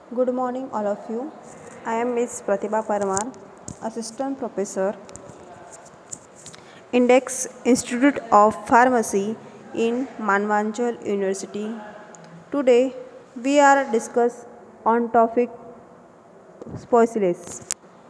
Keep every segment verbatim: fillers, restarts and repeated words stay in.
Good morning, all of you. I am Miss Pratibha Parmar, Assistant Professor, Index Institute of Pharmacy in Manvanchal University. Today, we are discuss on topic spoisilase.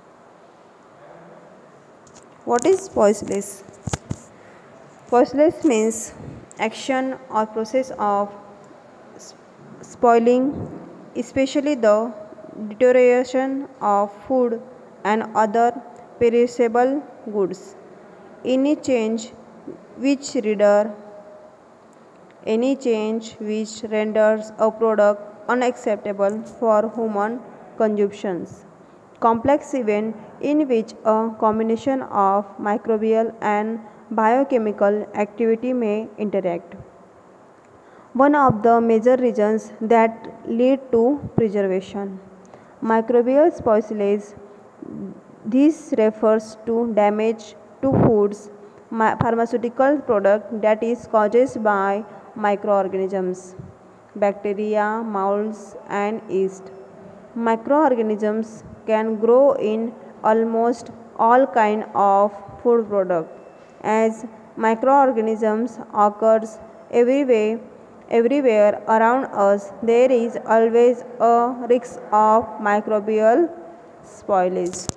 What is spoisilase? Spoisilase means action or process of spoiling, especially the deterioration of food and other perishable goods. Any change which reader any change which renders a product unacceptable for human consumptions. Complex event in which a combination of microbial and biochemical activity may interact. One of the major reasons that lead to preservation. Microbial spoilage. This refers to damage to foods, pharmaceutical product that is caused by microorganisms, bacteria, molds and yeast. Microorganisms can grow in almost all kind of food product. As microorganisms occurs everywhere everywhere around us, there is always a risk of microbial spoilage.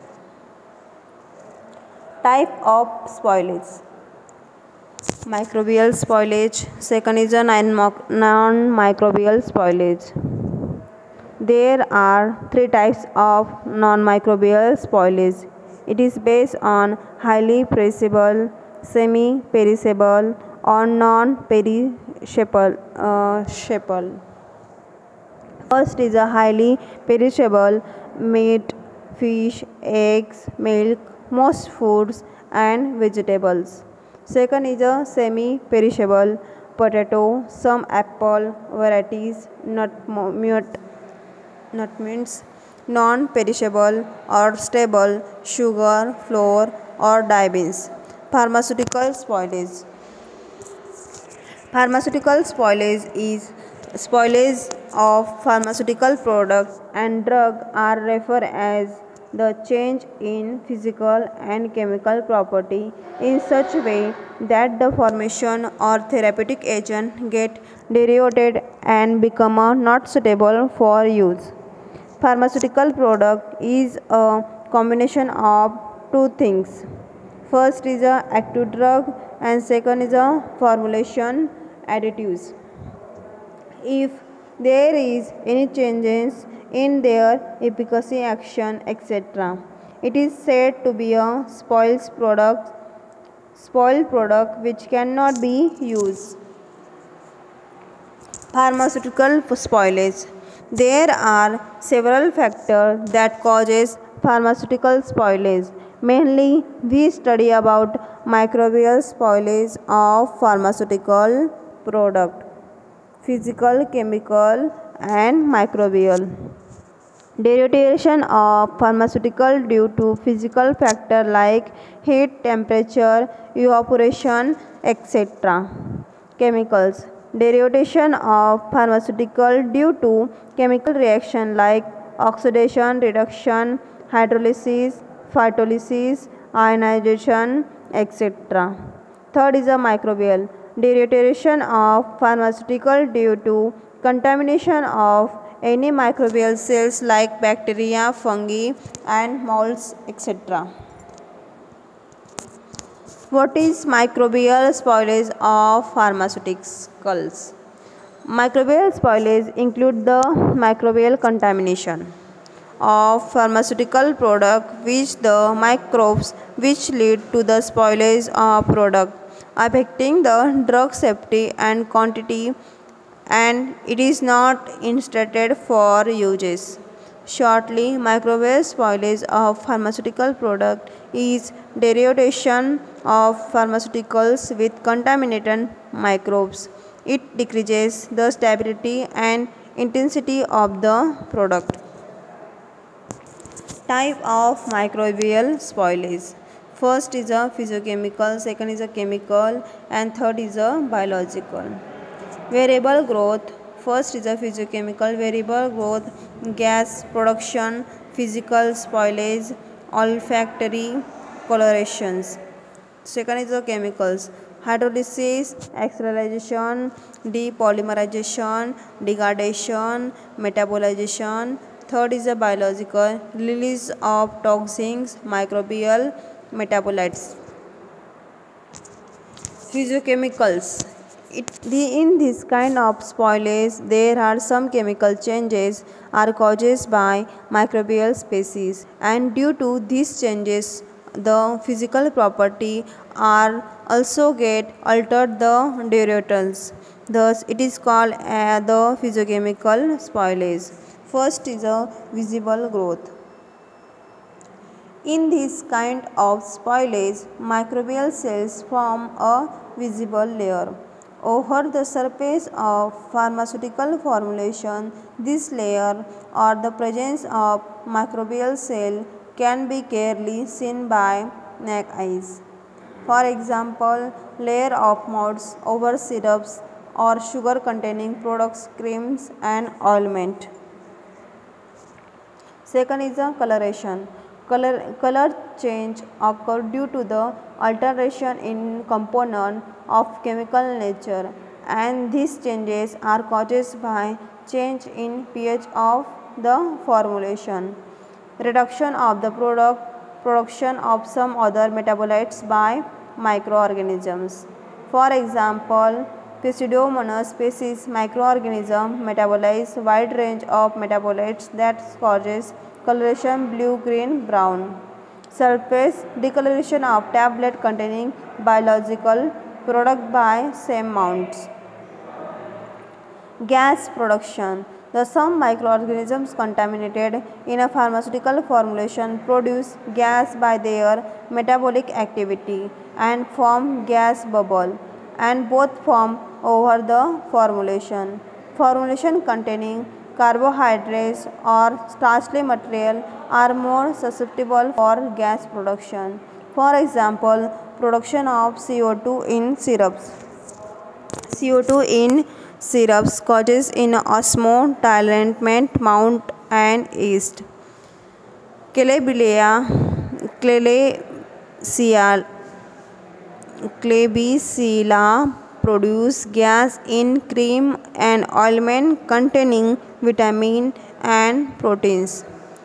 Type of spoilage. Microbial spoilage. Second is a non-microbial spoilage. There are three types of non-microbial spoilage. It is based on highly perishable, semi-perishable or non-perishable. Uh, First is a highly perishable meat, fish, eggs, milk, most foods and vegetables. Second is a semi-perishable potato, some apple varieties, nut, nut, nut means non-perishable or stable, sugar, flour or dye beans. Pharmaceutical spoilage. Pharmaceutical spoilage is spoilage of pharmaceutical products and drugs are referred as the change in physical and chemical property in such way that the formation or therapeutic agent get deteriorated and become not suitable for use. Pharmaceutical product is a combination of two things. First is a active drug and second is a formulation additives. If there is any changes in their efficacy, action, et cetera, it is said to be a spoiled product, spoiled product which cannot be used. Pharmaceutical spoilage. There are several factors that causes pharmaceutical spoilage. Mainly, we study about microbial spoilage of pharmaceutical product, physical, chemical and microbial. Deterioration of pharmaceutical due to physical factor like heat, temperature, evaporation, et cetera. Chemicals. Deterioration of pharmaceutical due to chemical reaction like oxidation, reduction, hydrolysis, phytolysis, ionization, et cetera. Third is a microbial. Deterioration of pharmaceutical due to contamination of any microbial cells like bacteria, fungi and molds, et cetera. What is microbial spoilage of pharmaceuticals? Microbial spoilage include the microbial contamination of pharmaceutical product which the microbes which lead to the spoilage of product affecting the drug safety and quantity, and it is not intended for uses. Shortly, microbial spoilage of pharmaceutical product is deterioration of pharmaceuticals with contaminated microbes. It decreases the stability and intensity of the product. Type of microbial spoilage. First is a physiochemical, second is a chemical and third is a biological. Variable growth. first is a physiochemical variable growth, gas production, physical spoilage, olfactory colorations. Second is the chemicals, hydrolysis, acrylation, depolymerization, degradation, metabolization. Third is the biological, release of toxins, microbial metabolites. Physiochemicals. It, the, in this kind of spoilage, there are some chemical changes are caused by microbial species, and due to these changes, the physical property are also get altered the durators. Thus, it is called uh, the physiochemical spoilage. First is a visible growth. In this kind of spoilage, microbial cells form a visible layer over the surface of pharmaceutical formulation. This layer or the presence of microbial cell can be clearly seen by naked eyes. For example, layer of mods over syrups or sugar containing products, creams and ointment. Second is the coloration. Color, color change occur due to the alteration in component of chemical nature, and these changes are caused by change in pH of the formulation, reduction of the product, production of some other metabolites by microorganisms. For example, Pseudomonas species microorganism metabolize wide range of metabolites that causes coloration blue, green, brown. Surface decoloration of tablet containing biological product by same mounts. Gas production. The some microorganisms contaminated in a pharmaceutical formulation produce gas by their metabolic activity and form gas bubble, and both form over the formulation. Formulation containing carbohydrates or starchy material are more susceptible for gas production. For example, production of C O two in syrups. C O two in syrups causes in osmotilament mount and yeast. Klebsiella, Klebsiella, Klebsiella produce gas in cream and ointment containing vitamin and proteins.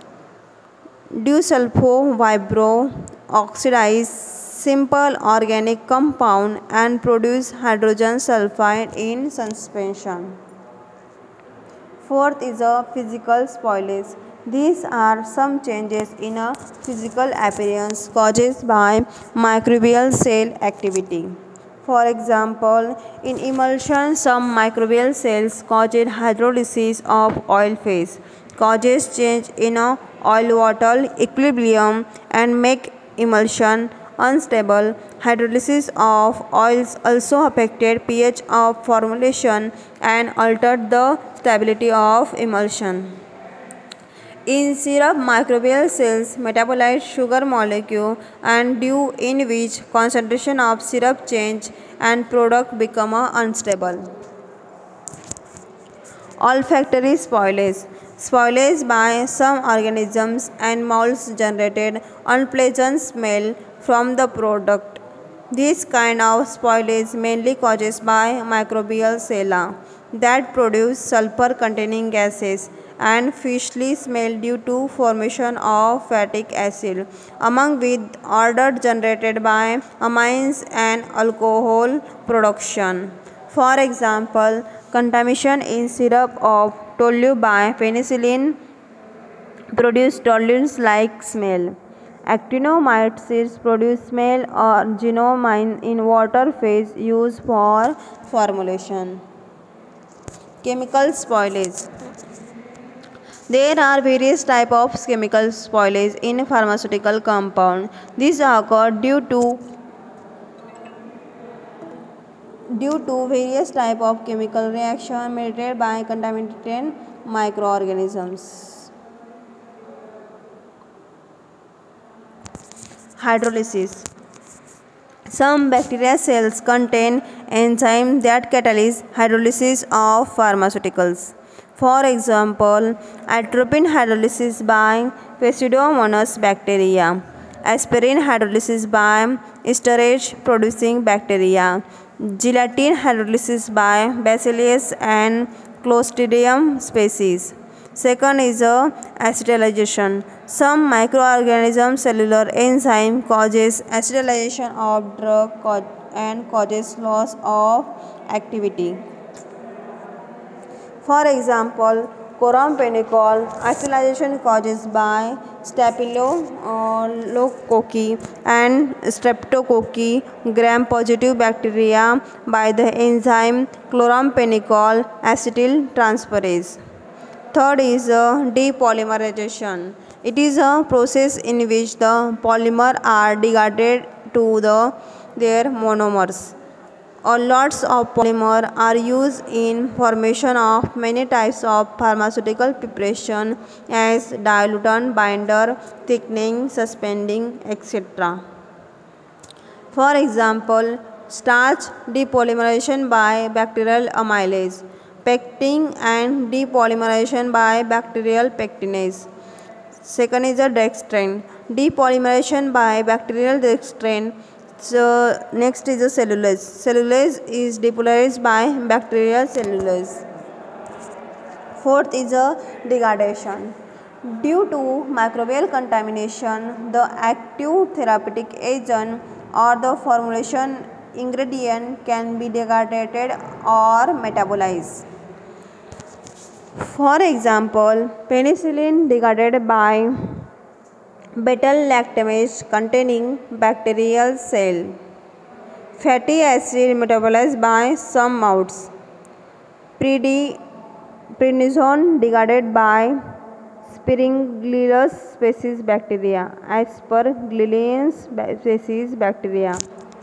Disulfo vibro oxidize simple organic compound and produce hydrogen sulfide in suspension. Fourth is a physical spoilage. These are some changes in a physical appearance caused by microbial cell activity. For example, in emulsion, some microbial cells cause hydrolysis of oil phase, causes change in a oil-water equilibrium and make emulsion unstable. Hydrolysis of oils also affected pH of formulation and altered the stability of emulsion. In syrup, microbial cells metabolize sugar molecule and due in which concentration of syrup change and product become unstable. Olfactory spoilage. Spoilage by some organisms and molds generated unpleasant smell from the product. This kind of spoilage mainly causes by microbial cella that produce sulfur containing gases and fishly smell due to formation of fatty acid, among with odor generated by amines and alcohol production. For example, contamination in syrup of toluene by penicillin produce toluene-like smell. Actinomycetes produce smell or genomine in water phase used for formulation. Chemical spoilage. There are various types of chemical spoilage in pharmaceutical compound. These occur due to due to various types of chemical reaction mediated by contaminated microorganisms. Hydrolysis. Some bacteria cells contain enzymes that catalyze hydrolysis of pharmaceuticals. For example, atropine hydrolysis by Pseudomonas bacteria, aspirin hydrolysis by esterase producing bacteria, gelatin hydrolysis by Bacillus and Clostridium species. Second is a acetylation. Some microorganism cellular enzyme causes acetylation of drug and causes loss of activity. For example, corampenicol acetylation causes by Staphylococcus and Streptococcus gram-positive bacteria by the enzyme chlorampenicol acetyltransferase. Third is uh, depolymerization. It is a process in which the polymer are degraded to the, their monomers. Or lots of polymer are used in formation of many types of pharmaceutical preparation as diluent, binder, thickening, suspending, et cetera. For example, starch depolymerization by bacterial amylase, pectin and depolymerization by bacterial pectinase. Second is a dextran, depolymerization by bacterial dextran. So next is a cellulose. Cellulose is depolarized by bacterial cellulose. Fourth is a degradation. Due to microbial contamination, the active therapeutic agent or the formulation ingredient can be degraded or metabolized. For example, penicillin degraded by beta-lactamase containing bacterial cell. Fatty acid metabolized by some mouse. Prednisone degraded by Springlerius species bacteria, Aspergillians species bacteria.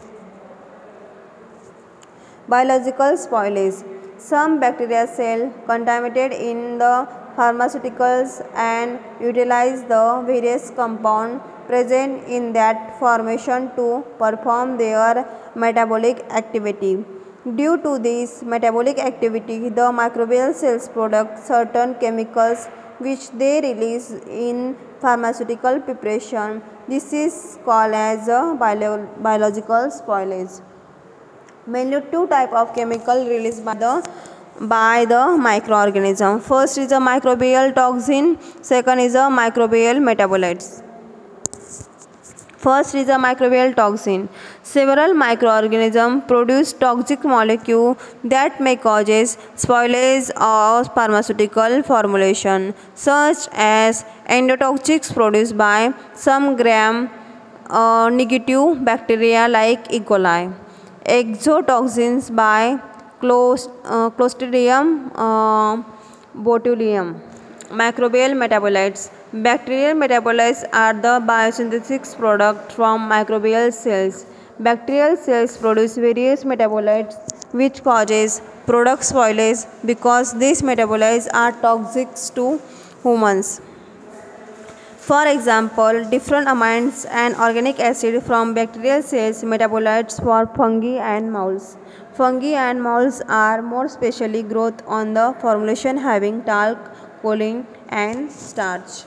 Biological spoilage. Some bacteria cell contaminated in the pharmaceuticals and utilize the various compounds present in that formation to perform their metabolic activity. Due to this metabolic activity, the microbial cells produce certain chemicals which they release in pharmaceutical preparation. This is called as a bio biological spoilage. Mainly two type of chemical released by the by the microorganism. First is a microbial toxin, second is a microbial metabolites. First is a microbial toxin. Several microorganisms produce toxic molecules that may cause spoilage of pharmaceutical formulation, such as endotoxics produced by some gram uh, negative bacteria like E. coli, exotoxins by Clostridium uh, botulinum. Microbial metabolites. Bacterial metabolites are the biosynthetic product from microbial cells. Bacterial cells produce various metabolites which causes product spoilage because these metabolites are toxic to humans. For example, different amines and organic acid from bacterial cells metabolites for fungi and molds. Fungi and molds are more specially growth on the formulation having talc, choline and starch.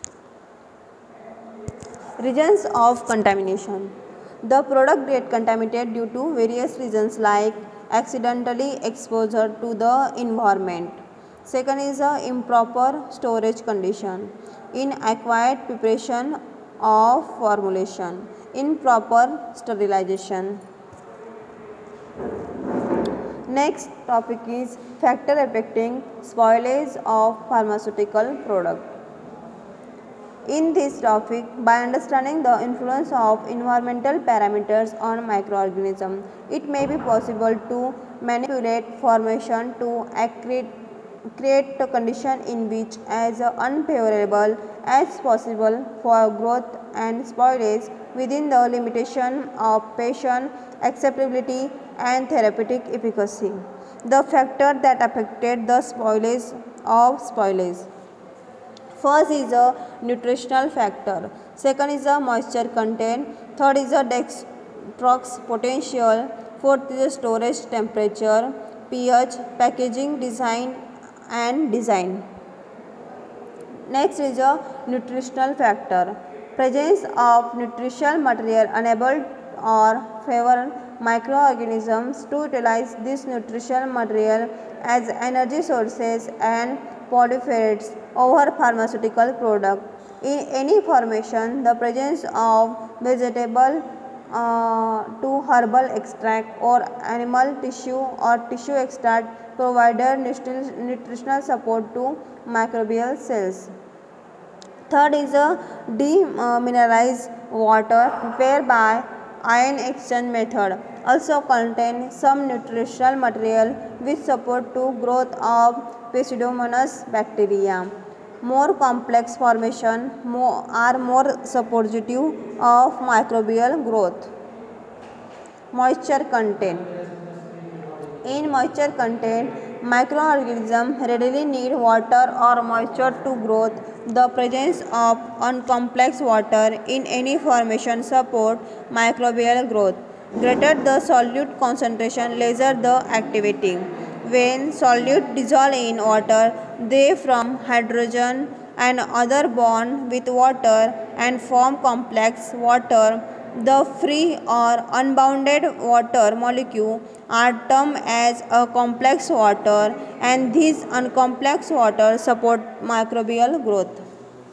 Reasons of contamination. The product get contaminated due to various reasons like accidentally exposure to the environment. Second is a improper storage condition, inadequate preparation of formulation, improper sterilization. Next topic is factor affecting spoilage of pharmaceutical product. In this topic, by understanding the influence of environmental parameters on microorganisms, it may be possible to manipulate formation to create a condition in which as unfavorable as possible for growth and spoilage within the limitation of patient acceptability and therapeutic efficacy. The factor that affected the spoilage of spoilage. First is a nutritional factor, second is a moisture content, third is a dex trucks potential. Fourth is storage temperature, pH, packaging design and design. Next is a nutritional factor. Presence of nutritional material enable or favor microorganisms to utilize this nutritional material as energy sources and proliferates over pharmaceutical product. In any formation, the presence of vegetable uh, to herbal extract or animal tissue or tissue extract provided nutritional support to microbial cells. Third is a demineralized water prepared by ion exchange method. Also contain some nutritional material which support to growth of Pseudomonas bacteria. More complex formation more, are more supportive of microbial growth. Moisture content. In moisture content, microorganisms readily need water or moisture to growth. The presence of uncomplex water in any formation support microbial growth. Greater the solute concentration, lesser the activity. When solute dissolve in water, they form hydrogen and other bond with water and form complex water. The free or unbounded water molecule are termed as a complex water, and these uncomplex water support microbial growth.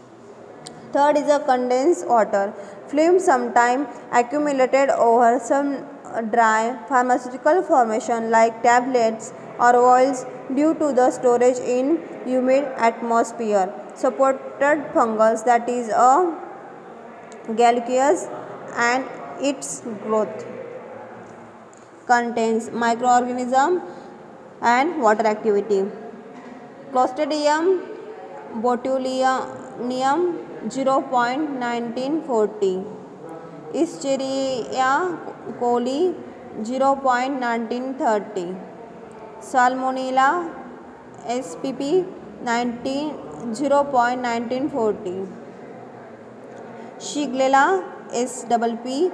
Third is a condensed water. Film sometimes accumulated over some dry pharmaceutical formation like tablets or oils due to the storage in humid atmosphere. Supported fungus, that is a gallicus, and its growth contains microorganism and water activity. Clostridium botulinum zero point one nine four zero, Escherichia coli zero point one nine three zero, Salmonella spp zero point one nine four zero, Shigella spp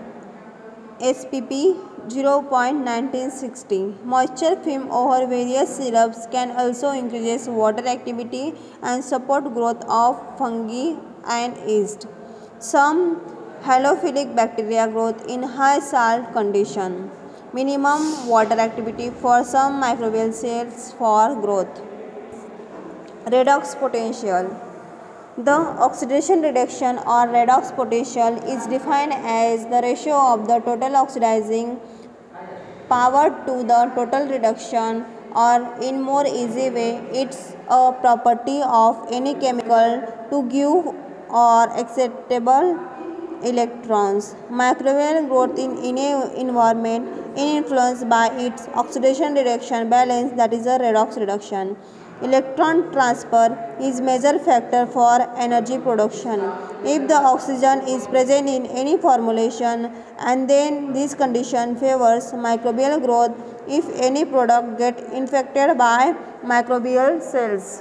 spp zero point one nine six zero. Moisture film over various syrups can also increase water activity and support growth of fungi and yeast. Some halophilic bacteria growth in high salt condition. Minimum water activity for some microbial cells for growth. Redox potential. The oxidation reduction or redox potential is defined as the ratio of the total oxidizing power to the total reduction, or in more easy way, it's a property of any chemical to give or acceptable electrons. Microbial growth in any environment is influenced by its oxidation reduction balance, that is a redox reduction. Electron transfer is major factor for energy production. If the oxygen is present in any formulation, and then this condition favors microbial growth if any product get infected by microbial cells.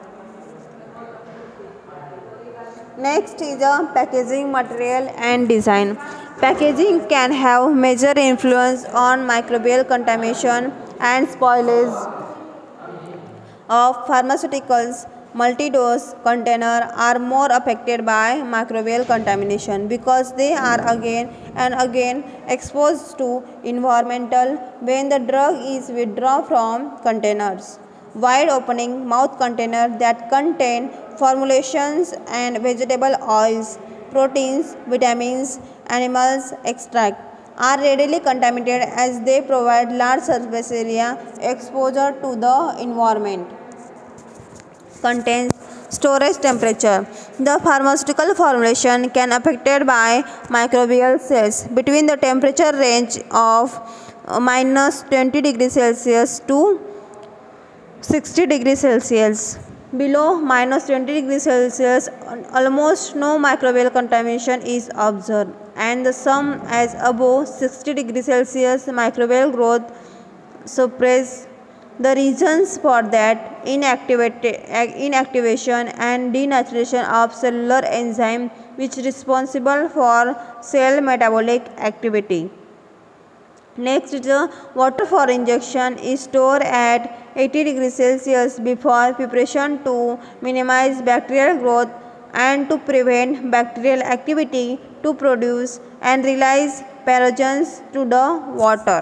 Next is the packaging material and design. Packaging can have major influence on microbial contamination and spoilage of pharmaceuticals. Multi-dose containers are more affected by microbial contamination because they are again and again exposed to environmental when the drug is withdrawn from containers. Wide opening mouth containers that contain formulations and vegetable oils, proteins, vitamins, animals extract are readily contaminated as they provide large surface area exposure to the environment. Contains storage temperature. The pharmaceutical formulation can affected by microbial cells between the temperature range of minus twenty degrees Celsius to sixty degrees Celsius. Below minus twenty degrees Celsius, almost no microbial contamination is observed, and the sum as above sixty degrees Celsius microbial growth suppress. The reasons for that inactivation and denaturation of cellular enzyme which is responsible for cell metabolic activity. Next is the water for injection is stored at eighty degrees Celsius before preparation to minimize bacterial growth and to prevent bacterial activity to produce and release pathogens to the water.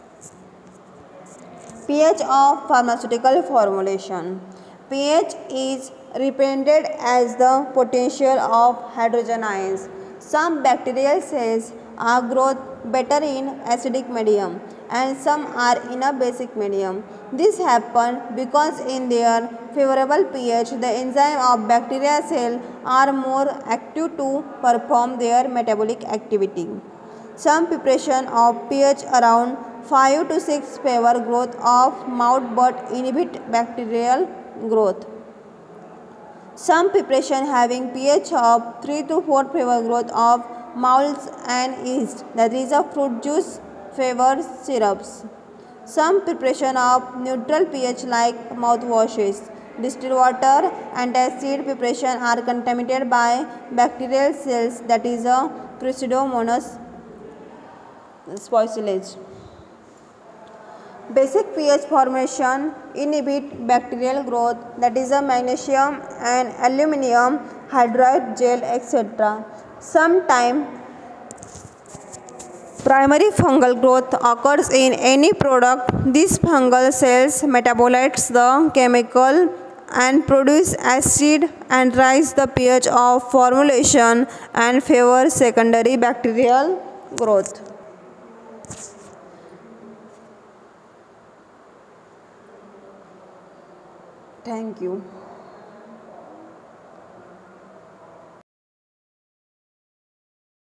pH of pharmaceutical formulation. pH is represented as the potential of hydrogen ions. Some bacterial cells are growth better in acidic medium and some are in a basic medium. This happens because in their favorable pH, the enzyme of bacterial cell are more active to perform their metabolic activity. Some preparation of pH around five to six favor growth of mold but inhibit bacterial growth. Some preparation having pH of three to four favor growth of molds and yeast, that is a fruit juice favor syrups. Some preparation of neutral pH like mouthwashes, distilled water, antacid preparation are contaminated by bacterial cells, that is a Pseudomonas species. Basic pH formation inhibit bacterial growth, that is a magnesium and aluminum hydride gel, et cetera. Sometimes primary fungal growth occurs in any product. These fungal cells metabolize the chemical and produce acid and rise the pH of formulation and favor secondary bacterial growth. Thank you.